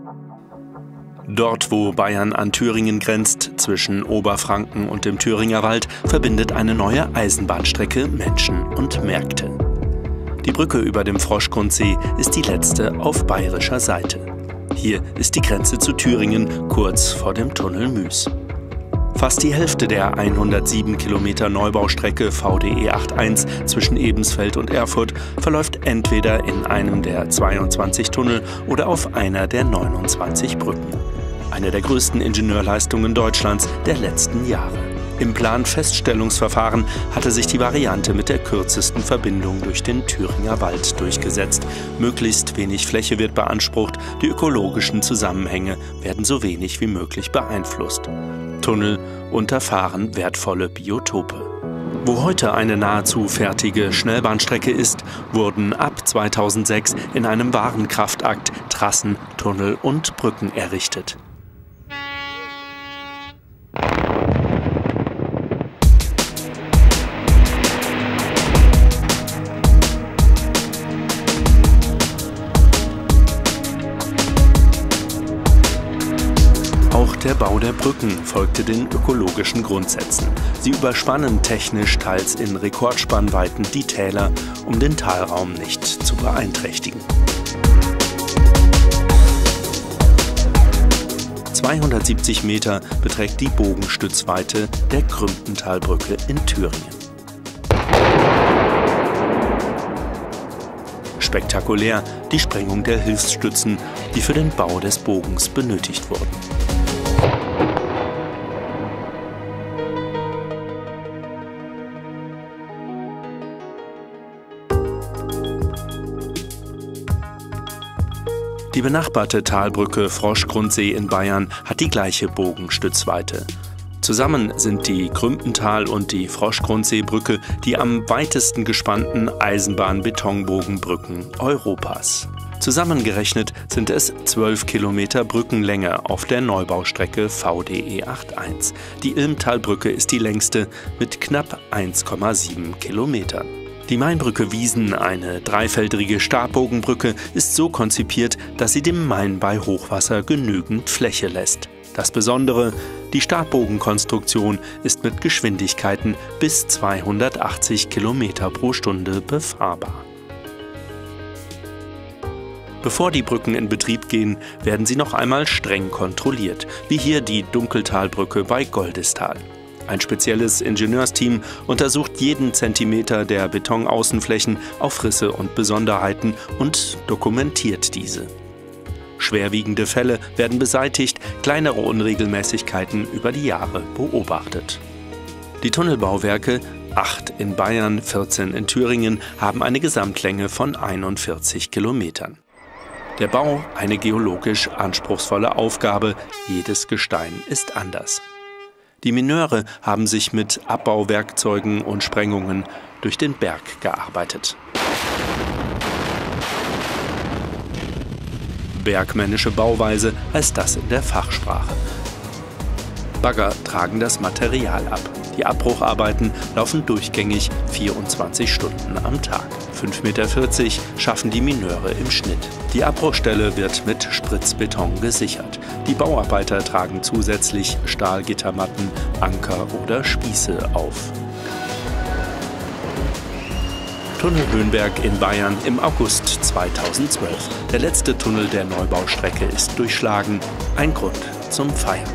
Dort, wo Bayern an Thüringen grenzt, zwischen Oberfranken und dem Thüringer Wald, verbindet eine neue Eisenbahnstrecke Menschen und Märkte. Die Brücke über dem Froschgrundsee ist die letzte auf bayerischer Seite. Hier ist die Grenze zu Thüringen, kurz vor dem Tunnel Müs. Fast die Hälfte der 107 Kilometer Neubaustrecke VDE 81 zwischen Ebensfeld und Erfurt verläuft entweder in einem der 22 Tunnel oder auf einer der 29 Brücken. Eine der größten Ingenieurleistungen Deutschlands der letzten Jahre. Im Planfeststellungsverfahren hatte sich die Variante mit der kürzesten Verbindung durch den Thüringer Wald durchgesetzt. Möglichst wenig Fläche wird beansprucht, die ökologischen Zusammenhänge werden so wenig wie möglich beeinflusst. Tunnel unterfahren wertvolle Biotope. Wo heute eine nahezu fertige Schnellbahnstrecke ist, wurden ab 2006 in einem wahren Kraftakt Trassen, Tunnel und Brücken errichtet. Auch der Bau der Brücken folgte den ökologischen Grundsätzen. Sie überspannen technisch teils in Rekordspannweiten die Täler, um den Talraum nicht zu beeinträchtigen. 270 Meter beträgt die Bogenstützweite der Krümpentalbrücke in Thüringen. Spektakulär die Sprengung der Hilfsstützen, die für den Bau des Bogens benötigt wurden. Die benachbarte Talbrücke Froschgrundsee in Bayern hat die gleiche Bogenstützweite. Zusammen sind die Krümpental- und die Froschgrundseebrücke die am weitesten gespannten Eisenbahn-Betonbogenbrücken Europas. Zusammengerechnet sind es 12 Kilometer Brückenlänge auf der Neubaustrecke VDE 81. Die Ilmtalbrücke ist die längste mit knapp 1,7 Kilometern. Die Mainbrücke Wiesen, eine dreifeldrige Stabbogenbrücke, ist so konzipiert, dass sie dem Main bei Hochwasser genügend Fläche lässt. Das Besondere: die Stabbogenkonstruktion ist mit Geschwindigkeiten bis 280 Kilometer pro Stunde befahrbar. Bevor die Brücken in Betrieb gehen, werden sie noch einmal streng kontrolliert, wie hier die Dunkeltalbrücke bei Goldestal. Ein spezielles Ingenieursteam untersucht jeden Zentimeter der Betonaußenflächen auf Risse und Besonderheiten und dokumentiert diese. Schwerwiegende Fälle werden beseitigt, kleinere Unregelmäßigkeiten über die Jahre beobachtet. Die Tunnelbauwerke, 8 in Bayern, 14 in Thüringen, haben eine Gesamtlänge von 41 Kilometern. Der Bau eine geologisch anspruchsvolle Aufgabe, jedes Gestein ist anders. Die Mineure haben sich mit Abbauwerkzeugen und Sprengungen durch den Berg gearbeitet. Bergmännische Bauweise heißt das in der Fachsprache. Bagger tragen das Material ab. Die Abbrucharbeiten laufen durchgängig 24 Stunden am Tag. 5,40 Meter schaffen die Mineure im Schnitt. Die Abbruchstelle wird mit Spritzbeton gesichert. Die Bauarbeiter tragen zusätzlich Stahlgittermatten, Anker oder Spieße auf. Tunnel Höhenberg in Bayern im August 2012. Der letzte Tunnel der Neubaustrecke ist durchschlagen. Ein Grund zum Feiern.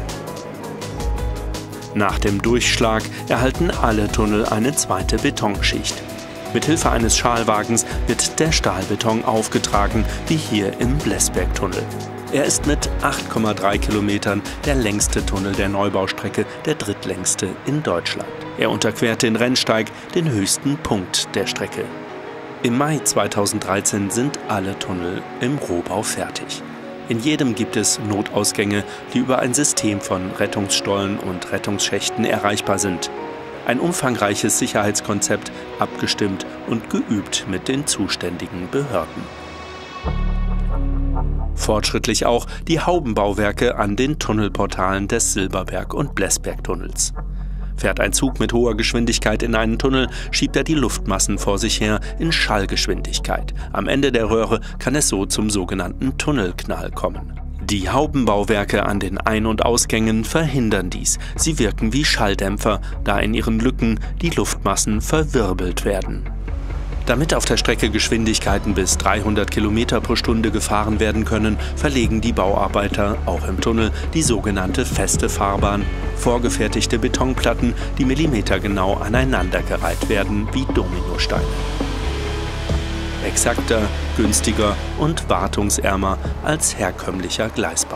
Nach dem Durchschlag erhalten alle Tunnel eine zweite Betonschicht. Mit Hilfe eines Schalwagens wird der Stahlbeton aufgetragen, wie hier im Blesbergtunnel. Er ist mit 8,3 Kilometern der längste Tunnel der Neubaustrecke, der drittlängste in Deutschland. Er unterquert den Rennsteig, den höchsten Punkt der Strecke. Im Mai 2013 sind alle Tunnel im Rohbau fertig. In jedem gibt es Notausgänge, die über ein System von Rettungsstollen und Rettungsschächten erreichbar sind. Ein umfangreiches Sicherheitskonzept, abgestimmt und geübt mit den zuständigen Behörden. Fortschrittlich auch die Haubenbauwerke an den Tunnelportalen des Silberberg- und Blesbergtunnels. Fährt ein Zug mit hoher Geschwindigkeit in einen Tunnel, schiebt er die Luftmassen vor sich her in Schallgeschwindigkeit. Am Ende der Röhre kann es so zum sogenannten Tunnelknall kommen. Die Haubenbauwerke an den Ein- und Ausgängen verhindern dies. Sie wirken wie Schalldämpfer, da in ihren Lücken die Luftmassen verwirbelt werden. Damit auf der Strecke Geschwindigkeiten bis 300 km pro Stunde gefahren werden können, verlegen die Bauarbeiter auch im Tunnel die sogenannte feste Fahrbahn, vorgefertigte Betonplatten, die millimetergenau aneinandergereiht werden wie Dominosteine. Exakter, günstiger und wartungsärmer als herkömmlicher Gleisbau.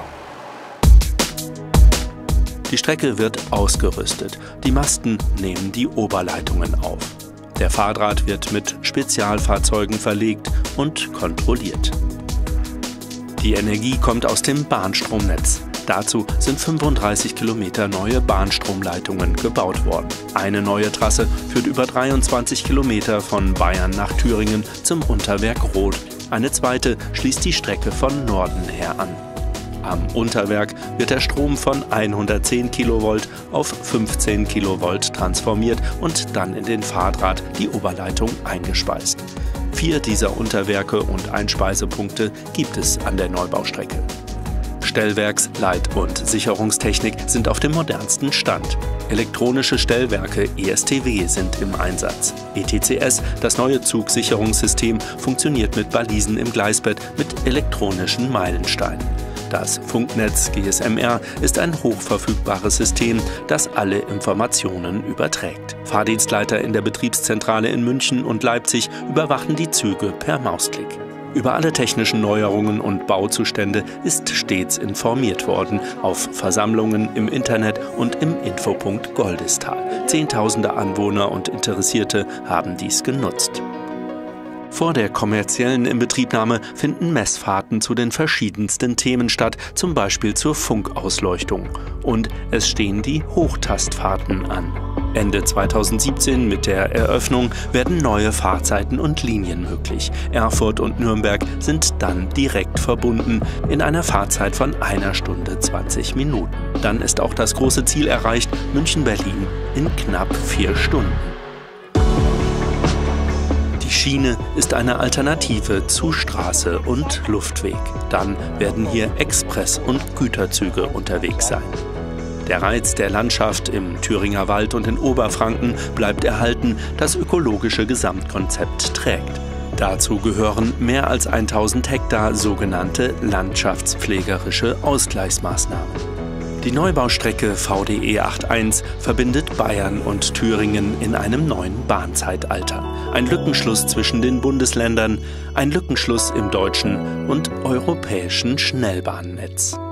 Die Strecke wird ausgerüstet. Die Masten nehmen die Oberleitungen auf. Der Fahrdraht wird mit Spezialfahrzeugen verlegt und kontrolliert. Die Energie kommt aus dem Bahnstromnetz. Dazu sind 35 Kilometer neue Bahnstromleitungen gebaut worden. Eine neue Trasse führt über 23 Kilometer von Bayern nach Thüringen zum Unterwerk Roth. Eine zweite schließt die Strecke von Norden her an. Am Unterwerk wird der Strom von 110 Kilovolt auf 15 Kilovolt transformiert und dann in den Fahrdraht, die Oberleitung, eingespeist. 4 dieser Unterwerke und Einspeisepunkte gibt es an der Neubaustrecke. Stellwerks-, Leit- und Sicherungstechnik sind auf dem modernsten Stand. Elektronische Stellwerke ESTW sind im Einsatz. ETCS, das neue Zugsicherungssystem, funktioniert mit Balisen im Gleisbett mit elektronischen Meilensteinen. Das Funknetz GSMR ist ein hochverfügbares System, das alle Informationen überträgt. Fahrdienstleiter in der Betriebszentrale in München und Leipzig überwachen die Züge per Mausklick. Über alle technischen Neuerungen und Bauzustände ist stets informiert worden, auf Versammlungen im Internet und im Infopunkt Goldisthal. Zehntausende Anwohner und Interessierte haben dies genutzt. Vor der kommerziellen Inbetriebnahme finden Messfahrten zu den verschiedensten Themen statt, zum Beispiel zur Funkausleuchtung. Und es stehen die Hochtastfahrten an. Ende 2017 mit der Eröffnung werden neue Fahrzeiten und Linien möglich. Erfurt und Nürnberg sind dann direkt verbunden in einer Fahrzeit von 1 Stunde 20 Minuten. Dann ist auch das große Ziel erreicht, München-Berlin in knapp 4 Stunden. Die Schiene ist eine Alternative zu Straße und Luftweg. Dann werden hier Express- und Güterzüge unterwegs sein. Der Reiz der Landschaft im Thüringer Wald und in Oberfranken bleibt erhalten, das ökologische Gesamtkonzept trägt. Dazu gehören mehr als 1000 Hektar sogenannte landschaftspflegerische Ausgleichsmaßnahmen. Die Neubaustrecke VDE 81 verbindet Bayern und Thüringen in einem neuen Bahnzeitalter. Ein Lückenschluss zwischen den Bundesländern, ein Lückenschluss im deutschen und europäischen Schnellbahnnetz.